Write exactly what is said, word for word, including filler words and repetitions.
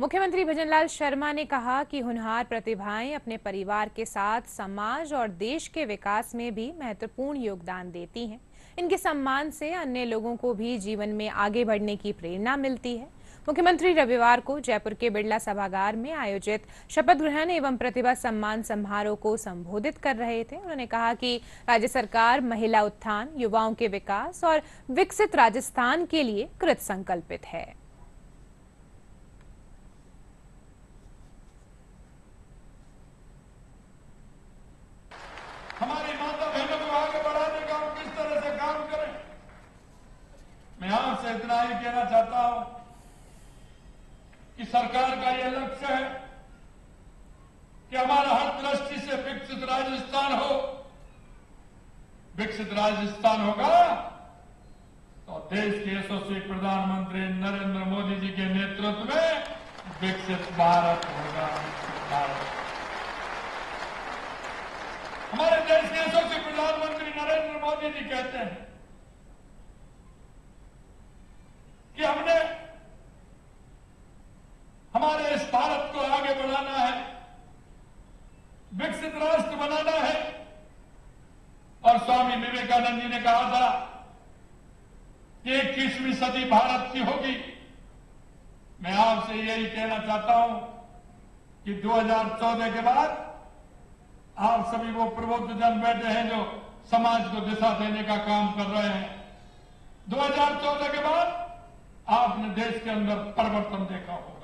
मुख्यमंत्री भजनलाल शर्मा ने कहा कि होनहार प्रतिभाएं अपने परिवार के साथ समाज और देश के विकास में भी महत्वपूर्ण योगदान देती हैं। इनके सम्मान से अन्य लोगों को भी जीवन में आगे बढ़ने की प्रेरणा मिलती है। मुख्यमंत्री रविवार को जयपुर के बिड़ला सभागार में आयोजित शपथ ग्रहण एवं प्रतिभा सम्मान समारोह को संबोधित कर रहे थे। उन्होंने कहा कि राज्य सरकार महिला उत्थान, युवाओं के विकास और विकसित राजस्थान के लिए कृत संकल्पित है। हमारी माता बहनों को आगे बढ़ाने का हम किस तरह से काम करें। मैं आपसे इतना ही कहना चाहता हूं कि सरकार का यह लक्ष्य है कि हमारा हर दृष्टि से विकसित राजस्थान हो। विकसित राजस्थान होगा तो देश के यशस्वी प्रधानमंत्री नरेंद्र मोदी जी के नेतृत्व में विकसित भारत होगा। भारत हमारे देश के यशस्वी प्रधानमंत्री नरेंद्र मोदी जी कहते हैं कि हमने हमारे इस भारत को आगे बढ़ाना है, विकसित राष्ट्र बनाना है। और स्वामी विवेकानंद जी ने कहा था कि इक्कीसवीं सदी भारत की होगी। मैं आपसे यही कहना चाहता हूं कि दो हज़ार चौदह के बाद आप सभी वो प्रबुद्ध जन बैठे हैं जो समाज को दिशा देने का काम कर रहे हैं। दो हज़ार चौदह के बाद आपने देश के अंदर परिवर्तन देखा होगा।